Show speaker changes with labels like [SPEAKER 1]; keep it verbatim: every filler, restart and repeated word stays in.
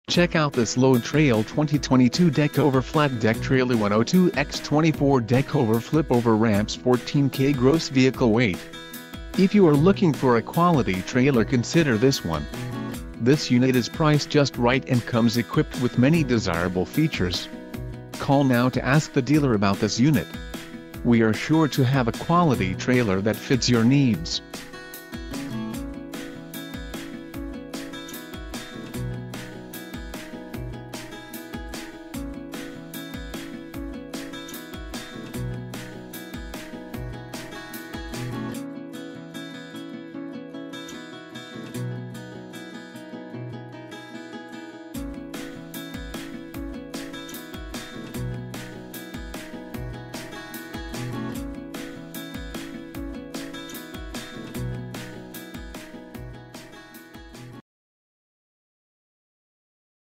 [SPEAKER 1] Check out this load trail twenty twenty-two Deckover flat deck trailer one oh two by twenty-four Deckover flip over ramps fourteen K gross vehicle weight. If you are looking for a quality trailer, consider this one. This unit is priced just right and comes equipped with many desirable features. Call now to ask the dealer about this unit. We are sure to have a quality trailer that fits your needs.